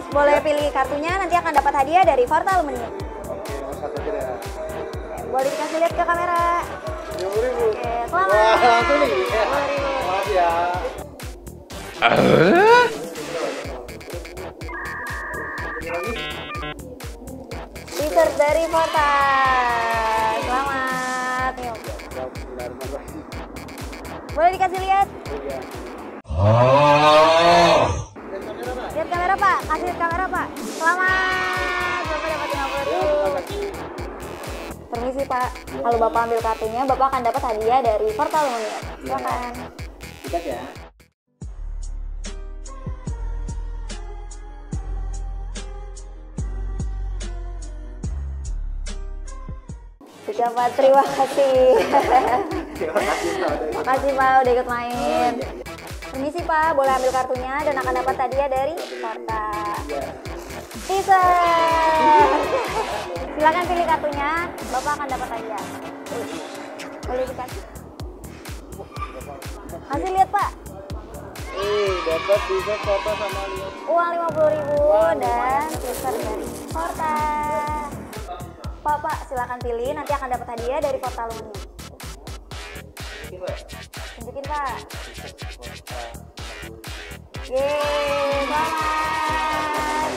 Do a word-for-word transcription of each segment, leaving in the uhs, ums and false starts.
Boleh pilih kartunya, nanti akan dapat hadiah dari Forta Aluminium. Oke, nomor satu aja deh. Boleh dikasih lihat ke kamera. lima puluh ribu. Oke, selamat. Wah, langsung nih. lima puluh ribu. Makasih ya. T-shirt dari Forta. Selamat. Yuk. Boleh dikasih lihat? Lihat kamera Pak, kasih lihat kamera Pak. Selamat, Bapak dapat lima puluh ribu. Permisi Pak, kalau Bapak ambil kartunya, Bapak akan dapat hadiah dari Forta Aluminium. Silakan. Sikat ya. Siap Pak, terima kasih. Terima kasih Pak. Makasih Pak udah ikut main. Permisi Pak, boleh ambil kartunya dan akan dapat hadiah dari Forta. T-shirt. Silakan pilih kartunya, Bapak akan dapat hadiah. Boleh dikasih. Kasih lihat Pak. Eh, dapat t-shirt Forta sama lihat. Uang lima puluh ribu dan t-shirt dari Forta. Pak, Pak, silakan pilih, nanti akan dapat hadiah dari Forta Aluminium. Tunjukin Pak. Yeay, selamat.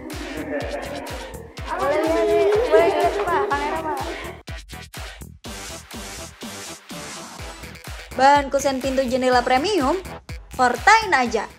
Boleh lihat, boleh lihat Pak, kamera Pak. Bahan kusen pintu jendela premium, Fortain aja.